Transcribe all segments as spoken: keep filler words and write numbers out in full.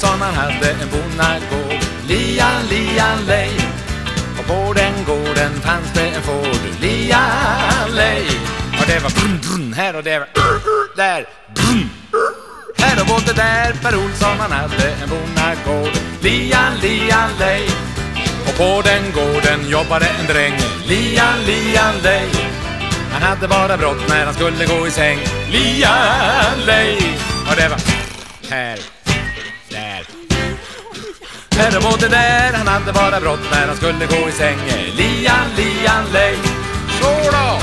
Olsson han hade en bonnagård. Lian, lian, lej. Och på den gården fanns det en fård. Lian, lej. Och det var brun, brun här och det var uh, uh, där. Brun. Här och både där. Per Olsson han hade en bonnagård. Lian, lian, lej. Och på den gården jobbade en dräng. Lian, lian, lej. Han hade bara brott när han skulle gå i säng. Lian, lej. Och det var här, där. Här och både där. Han hade bara brott när han skulle gå i säng. Lian, lian, lej. Så då!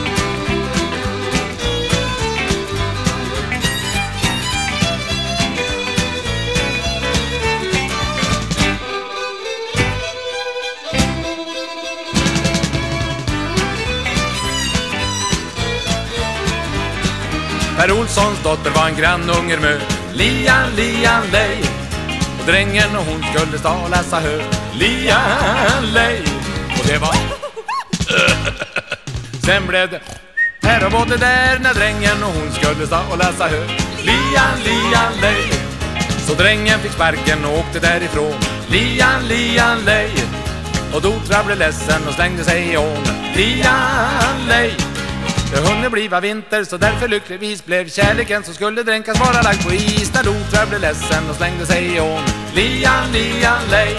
Per Olssons dotter var en grannunger mö. Lian, lian, lej. Och drängen och hon skulle stala sa hö. Lian, lej. Och det var sen blev det här och både där när drängen och hon skulle stala sa hö. Lian, lian, lej. Så drängen fick sparken och åkte därifrån. Lian, lian, lej. Och Dotra blev ledsen och slängde sig i ån. Lian, lej. Det hunde bliva vinter så därför lyckligvis blev kärleken som skulle dränkas vara lagd på is. När Dotra blev ledsen och slängde sig i ån. Lian, lian, lej.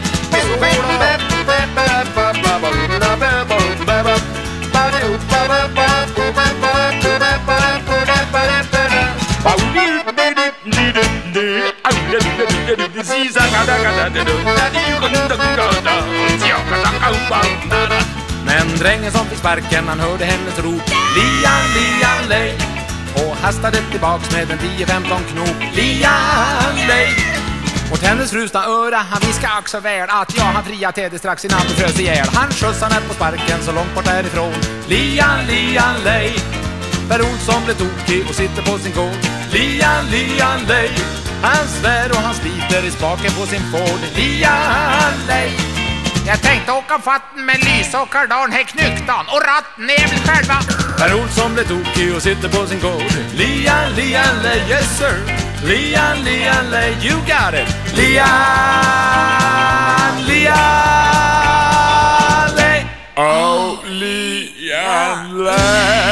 Men drängen som fick sparken han hörde hennes rop. Lian, lian, lej. Och hastade tillbaks med en tio femton knop. Lian, lej. Och hennes frusna öra han viskade också väl att jag han fria tede strax innan det frös ihjäl. Han skjutsade ner på sparken så långt bort därifrån. Lian, lian, lej. Per Olsson blev tokig och sitter på sin gård. Lian, lian, lej. Han svär och han sliter i spaken på sin Ford. Lian, lej. Jag tänkte åka fatten med lysåkardan, här knyktan och ratten är väl själva. Per Olsson blev tokig och sitter på sin gård. Lian, lian, lej, yes sir. Lian, lian, lej, you got it. Lian, lian, lej. Oh, lian, lej.